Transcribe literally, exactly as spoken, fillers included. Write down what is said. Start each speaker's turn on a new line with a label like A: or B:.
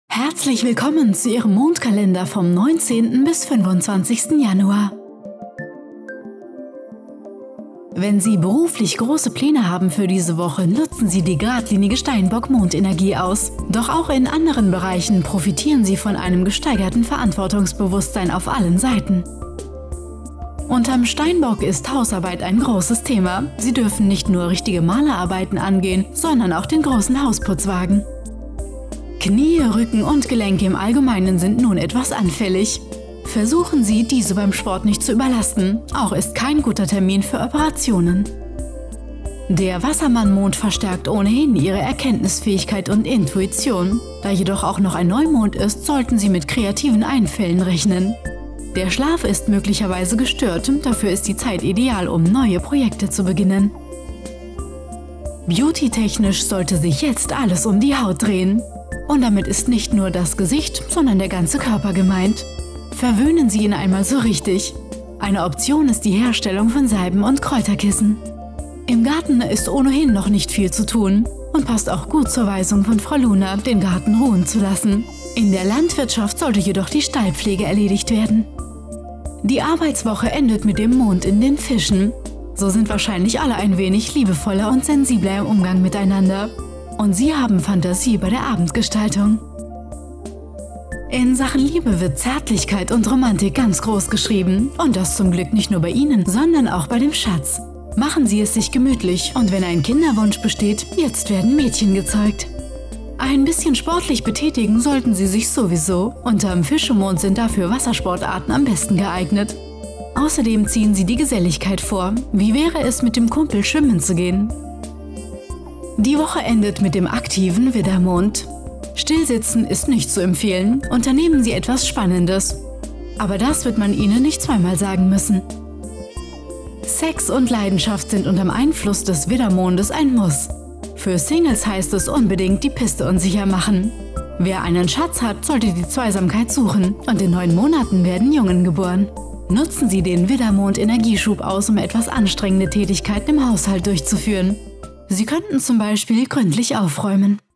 A: Herzlich willkommen zu Ihrem Mondkalender vom neunzehnten bis fünfundzwanzigsten Januar. Wenn Sie beruflich große Pläne haben für diese Woche, nutzen Sie die geradlinige Steinbock-Mondenergie aus. Doch auch in anderen Bereichen profitieren Sie von einem gesteigerten Verantwortungsbewusstsein auf allen Seiten. Unterm Steinbock ist Hausarbeit ein großes Thema. Sie dürfen nicht nur richtige Malerarbeiten angehen, sondern auch den großen Hausputz wagen. Knie, Rücken und Gelenke im Allgemeinen sind nun etwas anfällig. Versuchen Sie, diese beim Sport nicht zu überlasten. Auch ist kein guter Termin für Operationen. Der Wassermann-Mond verstärkt ohnehin Ihre Erkenntnisfähigkeit und Intuition. Da jedoch auch noch ein Neumond ist, sollten Sie mit kreativen Einfällen rechnen. Der Schlaf ist möglicherweise gestört, dafür ist die Zeit ideal, um neue Projekte zu beginnen. Beauty-technisch sollte sich jetzt alles um die Haut drehen. Und damit ist nicht nur das Gesicht, sondern der ganze Körper gemeint. Verwöhnen Sie ihn einmal so richtig. Eine Option ist die Herstellung von Salben und Kräuterkissen. Im Garten ist ohnehin noch nicht viel zu tun und passt auch gut zur Weisung von Frau Luna, den Garten ruhen zu lassen. In der Landwirtschaft sollte jedoch die Stallpflege erledigt werden. Die Arbeitswoche endet mit dem Mond in den Fischen. So sind wahrscheinlich alle ein wenig liebevoller und sensibler im Umgang miteinander. Und Sie haben Fantasie bei der Abendgestaltung. In Sachen Liebe wird Zärtlichkeit und Romantik ganz groß geschrieben. Und das zum Glück nicht nur bei Ihnen, sondern auch bei dem Schatz. Machen Sie es sich gemütlich und wenn ein Kinderwunsch besteht, jetzt werden Mädchen gezeugt. Ein bisschen sportlich betätigen sollten Sie sich sowieso. Unterm Fischemond sind dafür Wassersportarten am besten geeignet. Außerdem ziehen Sie die Geselligkeit vor. Wie wäre es, mit dem Kumpel schwimmen zu gehen? Die Woche endet mit dem aktiven Widdermond. Stillsitzen ist nicht zu empfehlen, unternehmen Sie etwas Spannendes. Aber das wird man Ihnen nicht zweimal sagen müssen. Sex und Leidenschaft sind unterm Einfluss des Widdermondes ein Muss. Für Singles heißt es unbedingt die Piste unsicher machen. Wer einen Schatz hat, sollte die Zweisamkeit suchen und in neun Monaten werden Jungen geboren. Nutzen Sie den Widdermond-Energieschub aus, um etwas anstrengende Tätigkeiten im Haushalt durchzuführen. Sie könnten zum Beispiel gründlich aufräumen.